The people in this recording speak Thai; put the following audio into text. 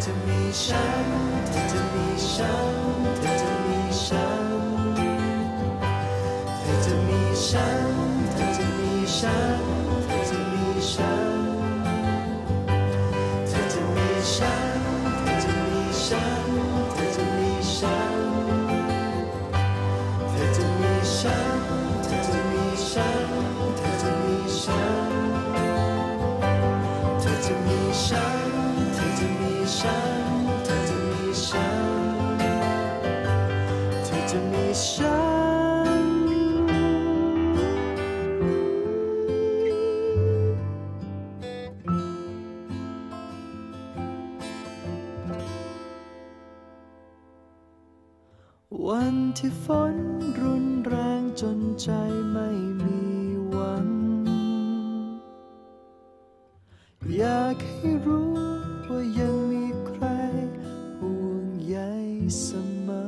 จะมีฉันเธอจะมีฉันเธอจะมีฉันเธอจะมีฉันเธอจะมีฉันเธอจะมีฉันเธอจะมีฉันเธอจะมีฉันเธอจะมีฉันเธอจะมีฉันเธอจะมีฉันเธอจะมีฉันเธอจะมีฉันเธอจะมีฉันเธอจะมีฉันเธอจะมีฉันวันที่ฝนรุนแรงจนใจไม่มีหวังอยากให้รู้ว่ายังมีใครห่วงใยเสมอ